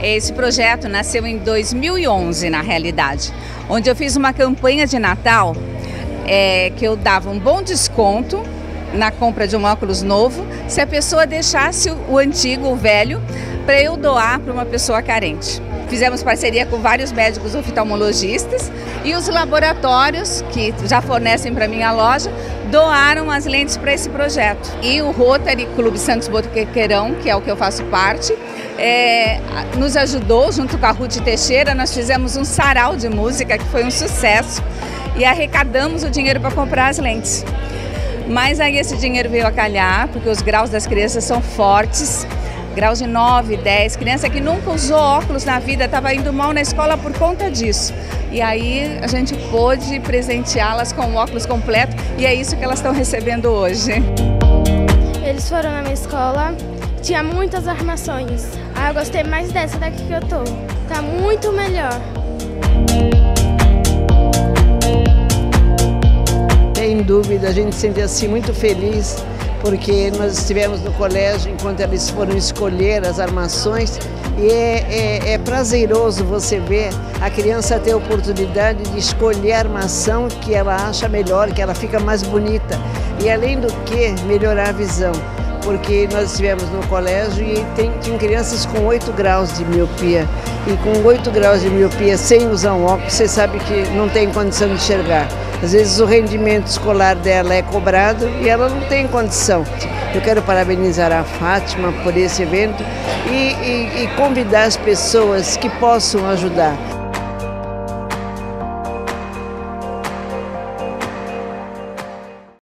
Esse projeto nasceu em 2011, na realidade, onde eu fiz uma campanha de Natal que eu dava um bom desconto na compra de um óculos novo se a pessoa deixasse o antigo, o velho, para eu doar para uma pessoa carente. Fizemos parceria com vários médicos oftalmologistas e os laboratórios que já fornecem para minha loja doaram as lentes para esse projeto. E o Rotary Clube Santos Boqueirão, que é o que eu faço parte, nos ajudou, junto com a Ruth Teixeira. Nós fizemos um sarau de música que foi um sucesso e arrecadamos o dinheiro para comprar as lentes. Mas aí esse dinheiro veio a calhar, porque os graus das crianças são fortes. Graus de 9, 10, criança que nunca usou óculos na vida, estava indo mal na escola por conta disso. E aí a gente pôde presenteá-las com o óculos completo e é isso que elas estão recebendo hoje. Eles foram na minha escola, tinha muitas armações. Ah, eu gostei mais dessa daqui que eu tô. Tá muito melhor. Sem dúvida, a gente se sente assim muito feliz, porque nós estivemos no colégio enquanto eles foram escolher as armações e é prazeroso você ver a criança ter a oportunidade de escolher a armação que ela acha melhor, que ela fica mais bonita e além do que melhorar a visão, porque nós estivemos no colégio e tinha crianças com 8 graus de miopia e com 8 graus de miopia sem usar um óculos, você sabe que não tem condição de enxergar. Às vezes o rendimento escolar dela é cobrado e ela não tem condição. Eu quero parabenizar a Fátima por esse evento e convidar as pessoas que possam ajudar.